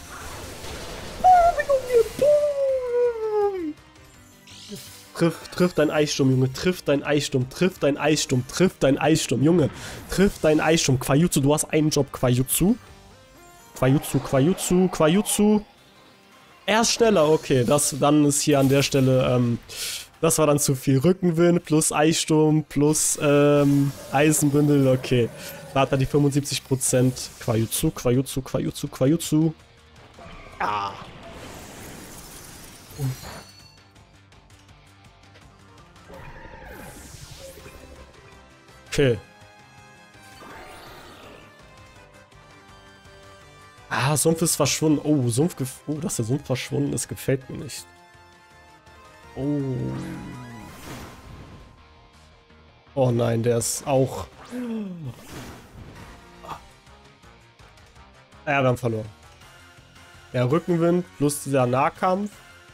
Triff, triff dein Eissturm, Junge. Triff dein Eissturm. Triff dein Eissturm. Triff dein Eissturm, Junge. Triff dein Eissturm. Quajutsu, du hast einen Job, Quajutsu. Quajutsu, Quajutsu, Quajutsu. Er ist schneller, okay. Das, dann ist hier an der Stelle, ähm, das war dann zu viel. Rückenwind plus Eissturm plus ähm, Eisenbündel, okay. Da hat er die fünfundsiebzig Prozent. Quajutsu, Quajutsu, Quajutsu, Quajutsu. Ah. Okay. Ah, Sumpf ist verschwunden. Oh, Sumpf gef oh, dass der Sumpf verschwunden ist, gefällt mir nicht. Oh. Oh nein, der ist auch... Ja, wir haben verloren. Ja, Rückenwind plus dieser Nahkampf.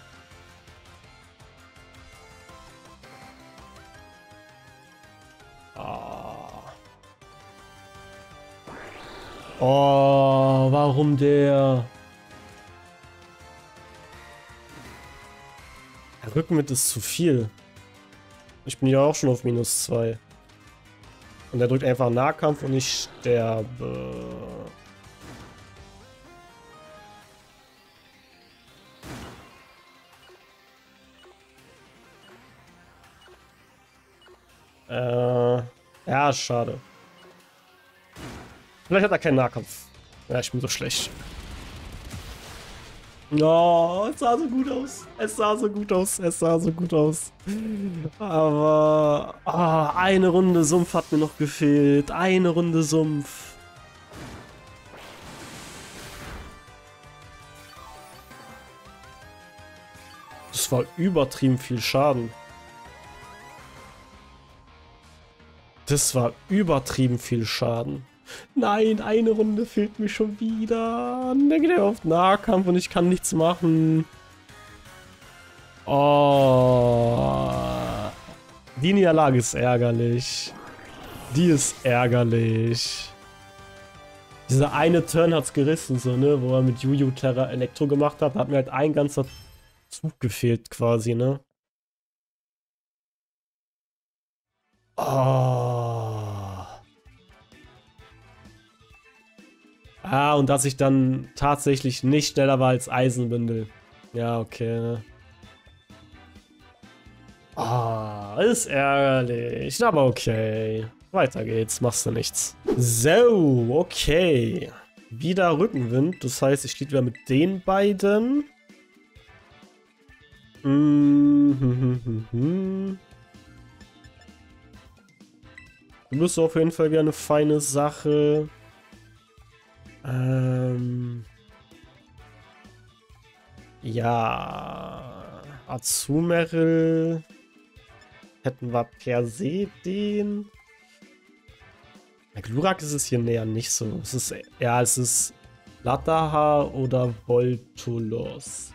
Oh, warum der? Der Rückenwind ist zu viel. Ich bin ja auch schon auf minus zwei. Und er drückt einfach Nahkampf und ich sterbe. Äh, ja, schade. Vielleicht hat er keinen Nahkampf. Ja, ich bin so schlecht. Oh, es sah so gut aus. Es sah so gut aus. Es sah so gut aus. Aber oh, eine Runde Sumpf hat mir noch gefehlt. Eine Runde Sumpf. Das war übertrieben viel Schaden. Das war übertrieben viel Schaden. Nein, eine Runde fehlt mir schon wieder. Negativ auf Nahkampf und ich kann nichts machen. Oh. Die Niederlage ist ärgerlich. Die ist ärgerlich. Dieser eine Turn hat's gerissen, so, ne? Wo er mit Yu-Yu Terra Elektro gemacht hat. Hat mir halt ein ganzer Zug gefehlt, quasi, ne? Oh. Ah, und dass ich dann tatsächlich nicht schneller war als Eisenbündel. Ja, okay. ist ärgerlich, aber okay. Weiter geht's, machst du nichts. So, okay. Wieder Rückenwind, das heißt, ich stehe wieder mit den beiden. Mhm. Du bist auf jeden Fall wieder eine feine Sache. Ähm. Ja. Azumarill. Hätten wir per se den. Ja, Glurak ist es hier näher nicht so. Es ist, ja, es ist Lataha oder Voltolos.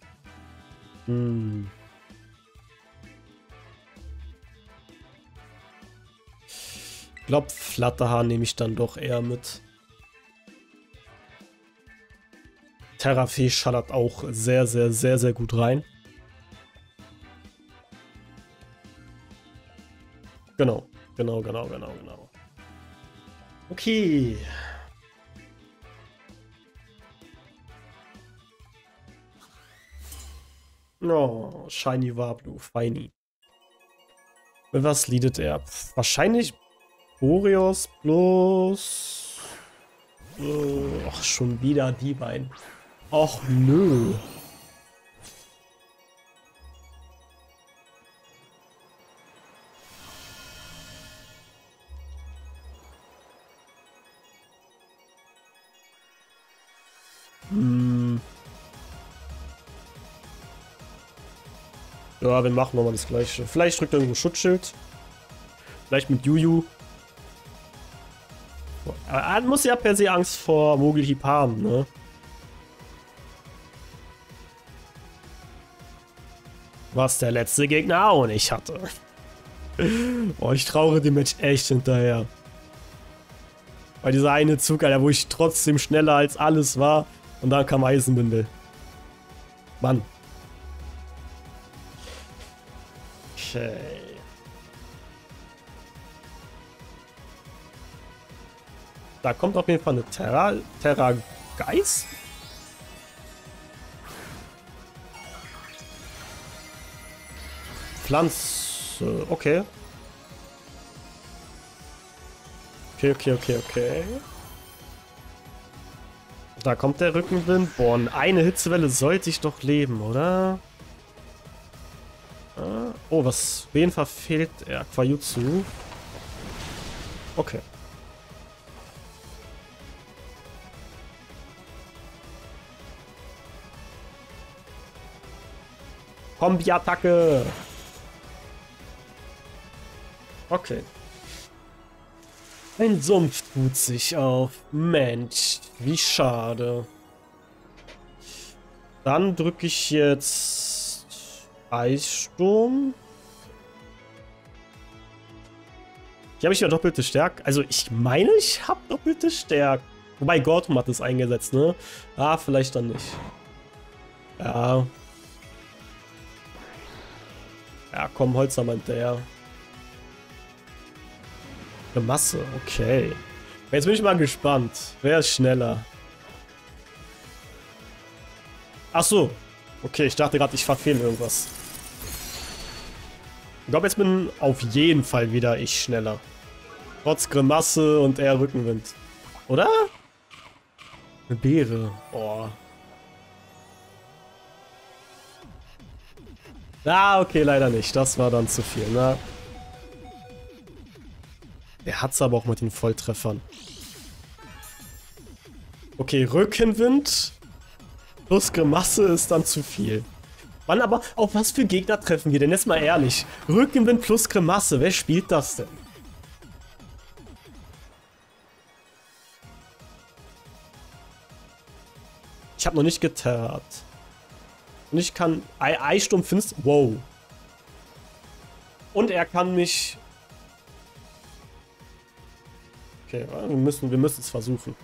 Hm. Ich glaube, Flatterhaar nehme ich dann doch eher mit. Terrafee schallert auch sehr, sehr, sehr, sehr gut rein. Genau, genau, genau, genau, genau. Okay. Oh, Shiny Wablu, feini. Mit was leadet er? Pff, wahrscheinlich Boreos bloß. Äh, ach, schon wieder die beiden. Och, nö. Hm. Ja, wir machen nochmal das gleiche. Vielleicht drückt er irgendwo Schutzschild. Vielleicht mit Juju. Er muss ja per se Angst vor Mogulhip haben, ne? Was der letzte Gegner auch nicht hatte. Boah, ich traure dem Match echt hinterher. Weil dieser eine Zug, Alter, wo ich trotzdem schneller als alles war. Und dann kam Eisenbündel. Mann. Okay. Da kommt auf jeden Fall eine Terra... Terra Geist? Pflanze. Okay. Okay, okay, okay, okay. Da kommt der Rückenwind. Boah, eine Hitzewelle sollte ich doch leben, oder? Oh, was? Wen verfehlt er? Quajutsu. Okay. Kombi-Attacke. Okay. Ein Sumpf tut sich auf. Mensch, wie schade. Dann drücke ich jetzt Eissturm. Hier habe ich ja doppelte Stärke. Also ich meine, ich habe doppelte Stärke. Wobei Gortum hat es eingesetzt, ne? Ah, vielleicht dann nicht. Ja. Ja, komm, Holzer meint der. Eine Masse, okay. Jetzt bin ich mal gespannt. Wer ist schneller? Ach so. Okay, ich dachte gerade, ich verfehle irgendwas. Ich glaube, jetzt bin auf jeden Fall wieder ich schneller. Trotz Grimasse und eher Rückenwind. Oder? Eine Beere. Boah. Ah, okay, leider nicht. Das war dann zu viel, ne? Der hat's aber auch mit den Volltreffern. Okay, Rückenwind plus Grimasse ist dann zu viel. Mann, aber auf was für Gegner treffen wir denn? Jetzt mal ehrlich. Rückenwind plus Grimasse, wer spielt das denn? Ich habe noch nicht geterrt. Und ich kann... Ei Eisturm finster... Wow. Und er kann mich... Okay, wir müssen wir müssen es versuchen.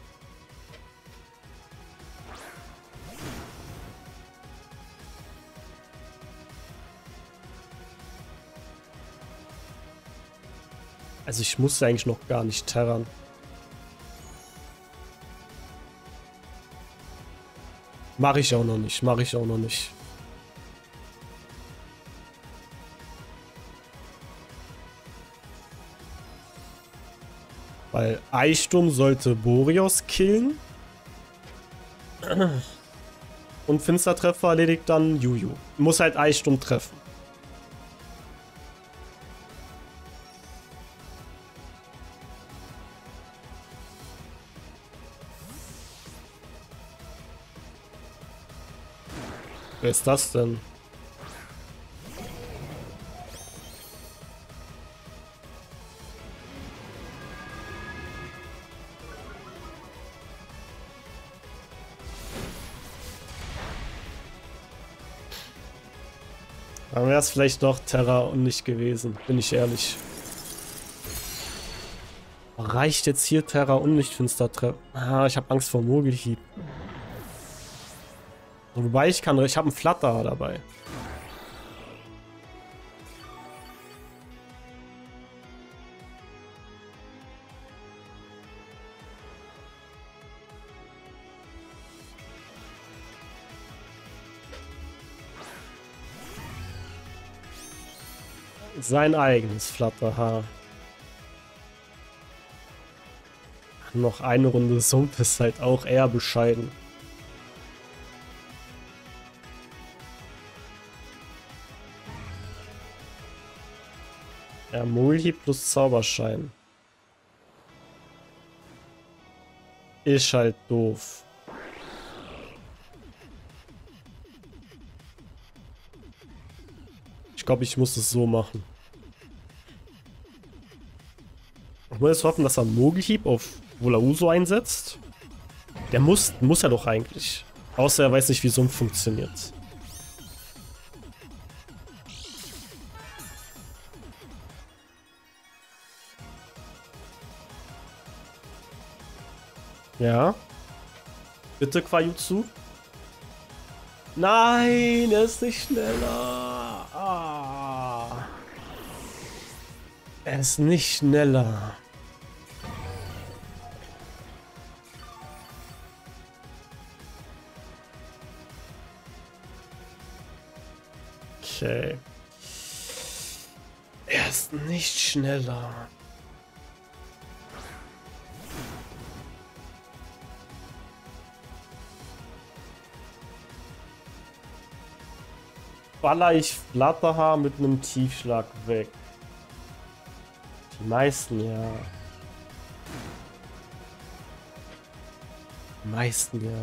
Also ich muss eigentlich noch gar nicht terrern. Mache ich auch noch nicht, mache ich auch noch nicht. Weil Eissturm sollte Boreos killen. Und Finstertreffer erledigt dann Juju. Muss halt Eissturm treffen. Wer ist das denn? Dann wäre es vielleicht doch Terra und nicht gewesen, bin ich ehrlich. Reicht jetzt hier Terra und nicht Finstertreffer? Ah, ich habe Angst vor Mogelhieb. Wobei ich kann, ich habe einen Flatter dabei. Sein eigenes Flatterhaar. Noch eine Runde Sumpf ist halt auch eher bescheiden. Ja, Multihieb plus Zauberschein. Ist halt doof. Ich glaube, ich muss es so machen. Ich muss jetzt hoffen, dass er Mogelhieb auf Volauso einsetzt. Der muss, muss er doch eigentlich. Außer er weiß nicht, wie Sumpf funktioniert. Ja. Bitte, Quajutsu. Nein, er ist nicht schneller. Ah. Er ist nicht schneller. Okay. Er ist nicht schneller. Baller ich Flatterhaar mit einem Tiefschlag weg. Die meisten, ja. Die meisten, ja.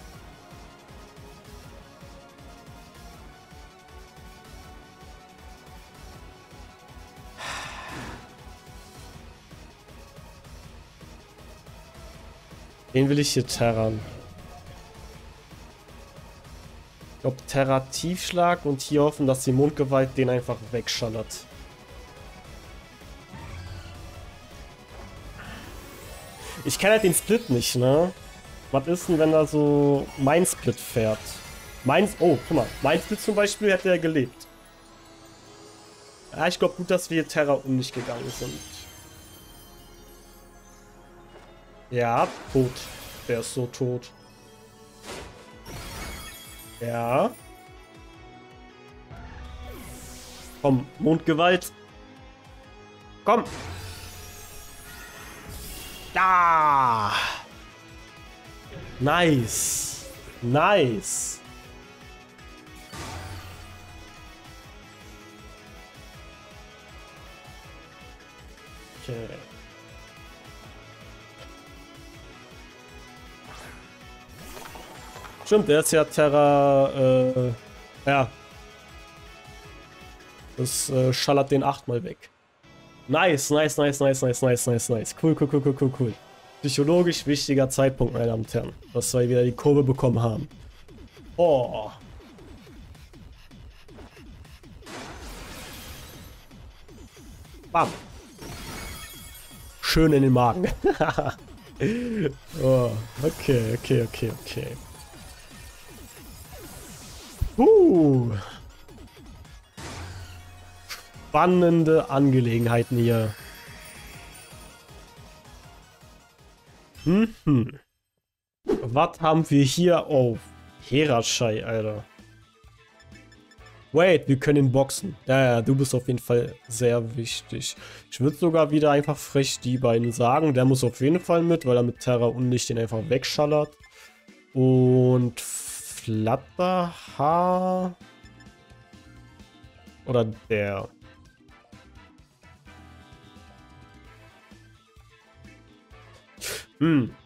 Den will ich hier terran. Ich glaube, Terra Tiefschlag und hier hoffen, dass die Mondgewalt den einfach wegschallert. Ich kenne halt den Split nicht, ne? Was ist denn, wenn er so mein Split fährt? Mein, oh, guck mal, mein Split zum Beispiel hätte er gelebt. Ja, ich glaube gut, dass wir Terra um nicht gegangen sind. Ja, tot. Der ist so tot. Ja. Komm, Mondgewalt. Komm. Da. Nice. Nice. Okay. Stimmt, der ist ja Terra, äh, ja. Das äh, schallert den achtmal weg. Nice, nice, nice, nice, nice, nice, nice, nice. Cool, cool, cool, cool, cool, cool. Psychologisch wichtiger Zeitpunkt, meine Damen und Herren. Dass wir wieder die Kurve bekommen haben. Oh. Bam. Schön in den Magen. Oh, okay, okay, okay, okay. Uh. Spannende Angelegenheiten hier. Hm, hm. Was haben wir hier? Oh, Herashai, Alter. Wait, wir können ihn boxen. Ja, ja, du bist auf jeden Fall sehr wichtig. Ich würde sogar wieder einfach frech die beiden sagen. Der muss auf jeden Fall mit, weil er mit Terra Unlicht den einfach wegschallert. Und Flatterhaar. Oder der. Hm.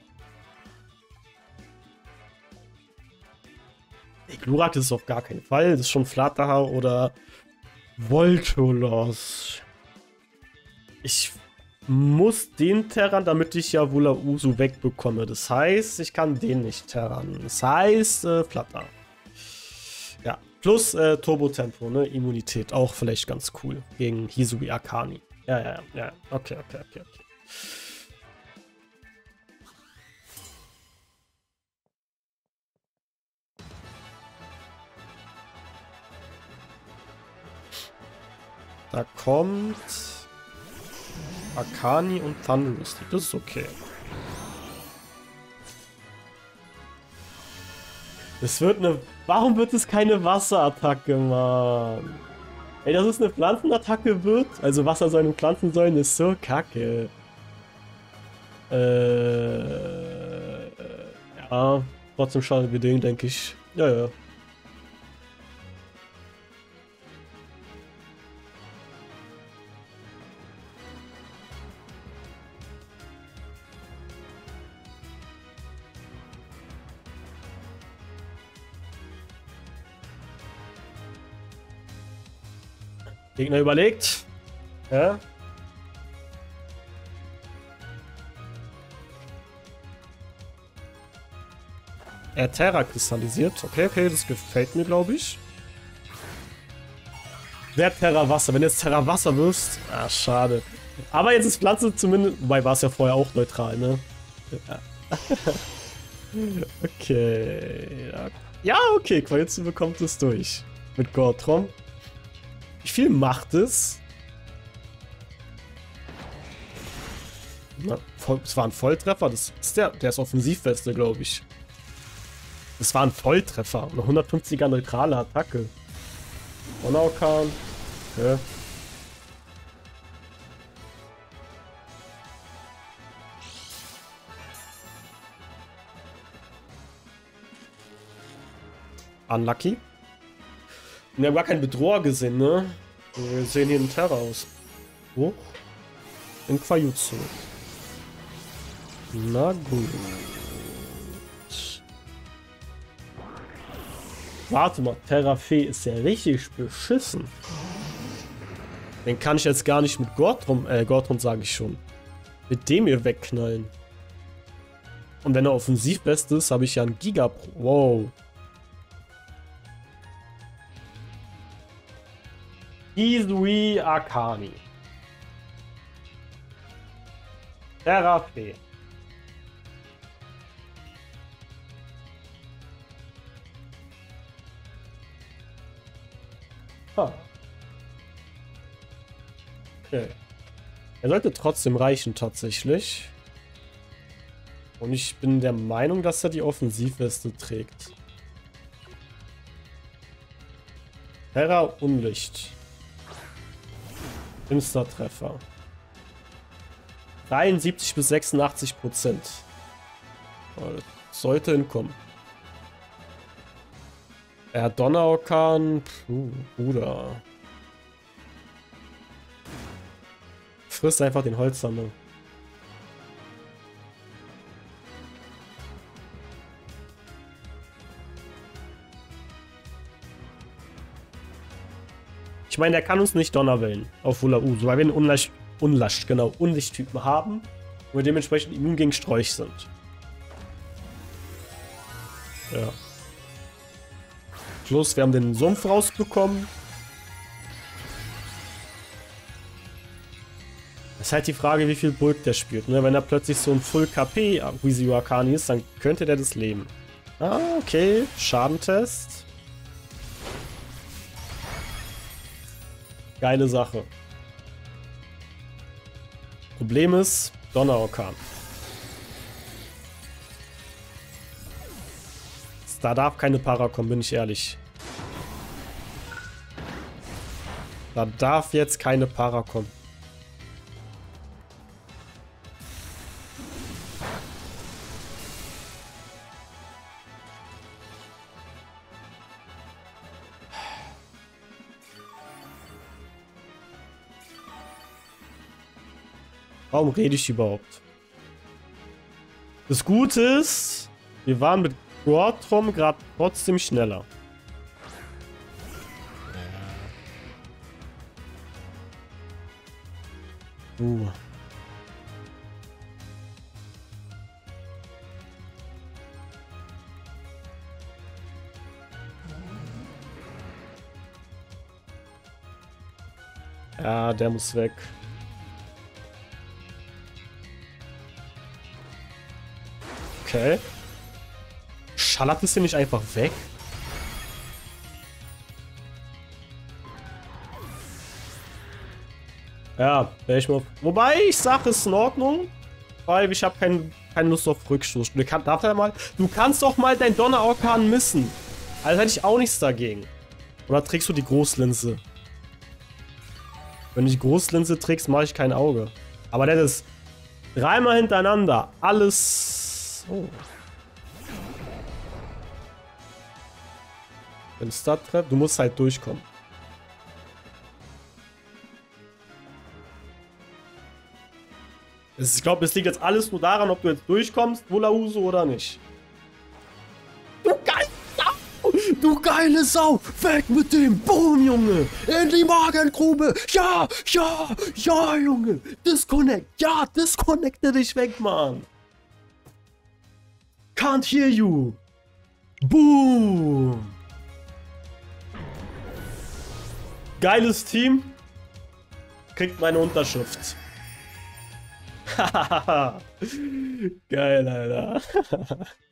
Glurak ist es auf gar keinen Fall. Das ist schon Flatterhaar oder Voltolos. Ich muss den terran, damit ich ja Wulausu wegbekomme. Das heißt, ich kann den nicht terran. Das heißt, äh, Flatter. Ja, plus äh, Turbo-Tempo, ne? Immunität. Auch vielleicht ganz cool. Gegen Hisui Akani. Ja, ja, ja. Okay, okay, okay, okay. Da kommt Akani und Thunderous. Das ist okay. Es wird eine... Warum wird es keine Wasserattacke, Mann? Ey, dass es eine Pflanzenattacke wird? Also Wassersäulen und Pflanzensäulen ist so kacke. Äh... Ja, trotzdem schade wir den, denke ich. Ja, ja. Gegner überlegt. Ja. Er Terra kristallisiert. Okay, okay, das gefällt mir, glaube ich. Wer Terra Wasser? Wenn du jetzt Terra Wasser wirst. Ah, schade. Aber jetzt ist Pflanze zumindest. Wobei war es ja vorher auch neutral, ne? Ja. Okay. Ja, okay. Qualitze bekommt es durch. Mit Gortrom. Wie viel macht es? Na, voll, das war ein Volltreffer. Das ist der, der ist Offensivweste, glaube ich. Das war ein Volltreffer. Eine hundertfünfziger neutrale Attacke. Donaukan. Okay. Unlucky. Wir haben gar keinen Bedroher gesehen, ne? Wir sehen hier einen Terra aus. Hoch. In Quajutsu. Na gut. Warte mal, Terrafee ist ja richtig beschissen. Den kann ich jetzt gar nicht mit Gortrum, äh, Gortrum sage ich schon. Mit dem hier wegknallen. Und wenn er Offensivbest ist, habe ich ja einen Giga Pro. Wow. Hisui Akani. Terrafee. Ah. Okay. Er sollte trotzdem reichen, tatsächlich. Und ich bin der Meinung, dass er die Offensivweste trägt. Terra Unlicht. Insta-Treffer. dreiundsiebzig bis sechsundachtzig Prozent. Sollte hinkommen. Er hat Donnerorkan. Puh, Bruder. Frisst einfach den Holzhammer. Ich meine, der kann uns nicht Donnerwellen auf Wulausu, weil wir einen Unlasch, Unlasch, genau, Unlichttypen haben und wir dementsprechend immun gegen Sträuch sind. Ja. Plus, wir haben den Sumpf rausbekommen. Ist halt die Frage, wie viel Bulk der spielt. Ne? Wenn er plötzlich so ein Full K P Hisui Akani ist, dann könnte der das leben. Ah, okay. Schadentest. Geile Sache. Problem ist, Donnerorkan. Da darf keine Para kommen, bin ich ehrlich. Da darf jetzt keine Para kommen. Warum rede ich überhaupt? Das Gute ist, wir waren mit Gortrom gerade trotzdem schneller. Uh. Ja, der muss weg. Okay. Schallert es hier nicht einfach weg? Ja, wäre ich mal. Wobei, ich sage, es ist in Ordnung. Weil ich habe kein, keine Lust auf Rückstoß. Du, kann, darf ja mal, du kannst doch mal dein Donnerorkan missen. Also hätte ich auch nichts dagegen. Oder trägst du die Großlinse? Wenn du die Großlinse trägst, mache ich kein Auge. Aber das ist dreimal hintereinander. Alles. Oh. Wenn Star-Trap, du musst halt durchkommen. Ich glaube, es liegt jetzt alles nur daran, ob du jetzt durchkommst, Wulauso oder nicht. Du geile Sau! Du geile Sau! Weg mit dem! Boom, Junge! In die Magengrube! Ja! Ja! Ja, Junge! Disconnect! Ja! Disconnecte dich weg, Mann! Can't hear you! Boom! Geiles Team! Kriegt meine Unterschrift. Hahaha. Geil, Alter.